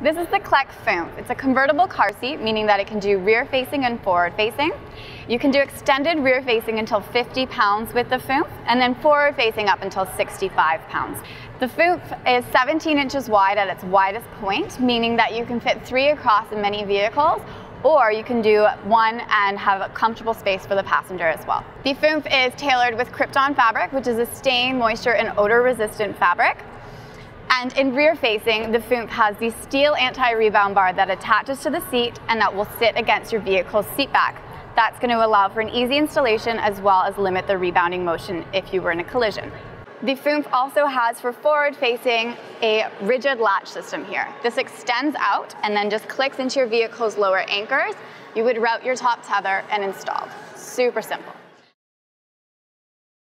This is the Clek Foonf. It's a convertible car seat, meaning that it can do rear facing and forward facing. You can do extended rear facing until 50 pounds with the Foonf, and then forward facing up until 65 pounds. The Foonf is 17 inches wide at its widest point, meaning that you can fit 3 across in many vehicles, or you can do 1 and have a comfortable space for the passenger as well. The Foonf is tailored with Krypton fabric, which is a stain, moisture, and odor resistant fabric. And in rear facing, the Foonf has the steel anti-rebound bar that attaches to the seat and that will sit against your vehicle's seat back. That's going to allow for an easy installation as well as limit the rebounding motion if you were in a collision. The Foonf also has for forward facing a rigid latch system here. This extends out and then just clicks into your vehicle's lower anchors. You would route your top tether and install. Super simple.